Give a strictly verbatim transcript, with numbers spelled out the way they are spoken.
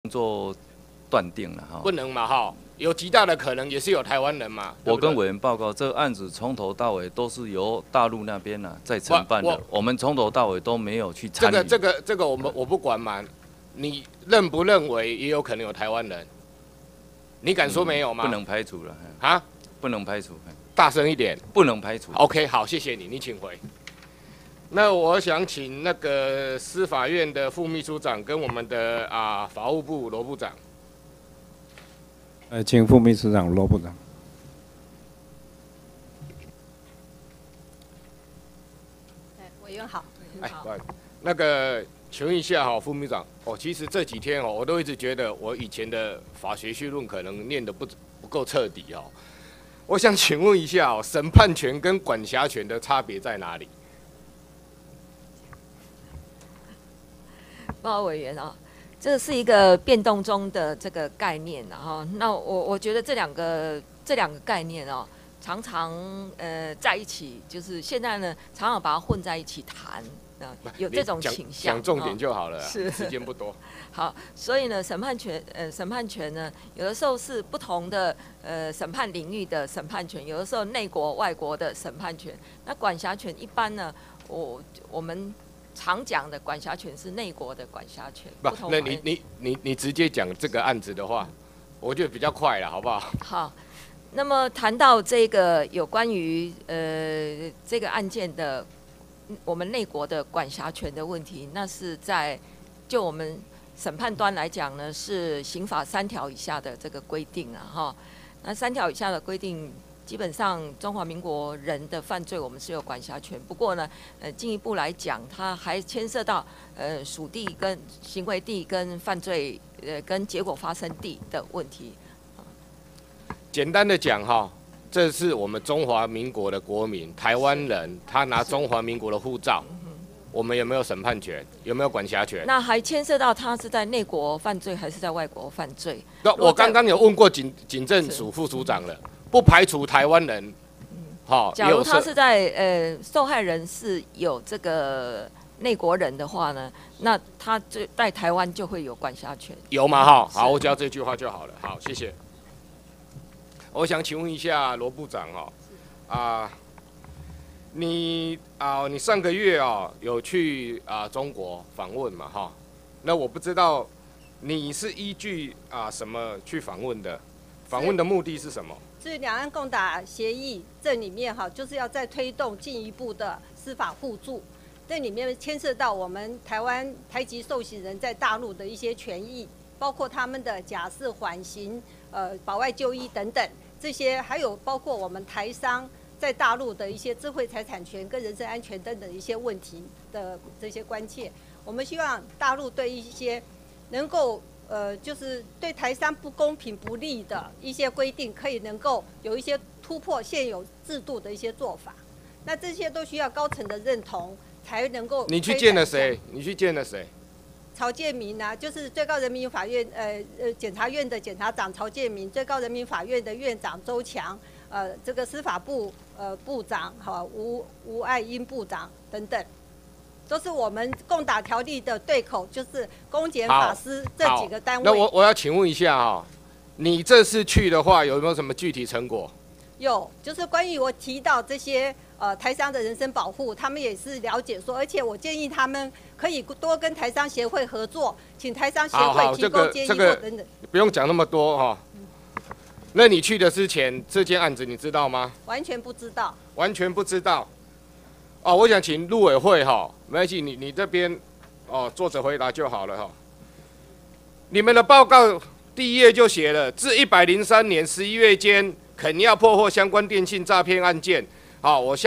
做断定了哈。 不能嘛哈，有极大的可能也是有台湾人嘛。 我跟委员报告，这个案子从头到尾都是由大陆那边呢、啊、在承办的，我, 我们从头到尾都没有去参与。 这个这个这个我们我不管嘛，你认不认为也有可能有台湾人？你敢说没有吗？ 嗯、不能排除了啊， 不能排除。 大声一点， 不能排除。 OK， 好，谢谢你，你请回。那我想请那个司法院的副秘书长跟我们的啊法务部罗部长。 呃，请副秘书长罗部长。 委员好。 哎，那个请问一下哈，副秘书长，哦，其实这几天哦，我都一直觉得我以前的法学绪论可能念得不不够彻底哦。我想请问一下哦，审判权跟管辖权的差别在哪里？ 报告委员啊，这是一个变动中的这个概念啊哈。那我我觉得这两个这两个概念哦，常常呃在一起，就是现在呢，常常把它混在一起谈啊，有这种倾向。 讲重点就好了， 是时间不多。 好，所以呢，审判权呃审判权呢，有的时候是不同的呃审判领域的审判权，有的时候内国外国的审判权。那管辖权一般呢，我我们常讲的管辖权是内国的管辖权。 不，那你你你你直接讲这个案子的话，我觉得比较快了，好不好？ 好，那么谈到这个有关于呃这个案件的我们内国的管辖权的问题，那是在就我们审判端来讲呢，是刑法三条以下的这个规定啊，哈。那三条以下的规定，基本上中华民国人的犯罪，我们是有管辖权。不过呢，呃，进一步来讲，它还牵涉到呃属地跟行为地跟犯罪呃跟结果发生地的问题。 简单的讲哈，这是我们中华民国的国民，台湾人，他拿中华民国的护照。我们有没有审判权？有没有管辖权？ 那还牵涉到他是在内国犯罪还是在外国犯罪？ 那我刚刚有问过警警政署副署长了，不排除台湾人。好、嗯， 假如他是在呃受害人是有这个内国人的话呢，那他就在台湾就会有管辖权。 有吗？哈，好，我只要这句话就好了。好，谢谢。我想请问一下罗部长哈，啊。你啊、呃，你上个月啊、哦、有去啊、呃、中国访问嘛哈？那我不知道你是依据啊、呃、什么去访问的？访问的目的是什么？ 是两岸共打协议这里面哈，就是要再推动进一步的司法互助。这里面牵涉到我们台湾台籍受刑人在大陆的一些权益，包括他们的假释缓刑、呃保外就医等等这些，还有包括我们台商在大陆的一些智慧财产权跟人身安全等等一些问题的这些关切，我们希望大陆对一些能够呃，就是对台商不公平不利的一些规定，可以能够有一些突破现有制度的一些做法。那这些都需要高层的认同，才能够。 你去见了谁？你去见了谁？ 曹建民啊，就是最高人民法院呃呃检察院的检察长曹建民，最高人民法院的院长周强。呃，这个司法部呃部长哈吴吴爱英部长等等，都是我们共打条例的对口，就是公检法司这几个单位。 那我我要请问一下哈、哦，你这次去的话有没有什么具体成果？ 有，就是关于我提到这些呃台商的人身保护，他们也是了解说，而且我建议他们可以多跟台商协会合作，请台商协会提供建议或等等。 这个、不用讲那么多哈、哦。那你去的之前，这件案子你知道吗？ 完全不知道。 完全不知道。哦，我想请陆委会哈，没关系，你你这边哦坐着回答就好了哈。你们的报告第一页就写了，自一百零三年十一月间，肯亚破获相关电信诈骗案件。好，我。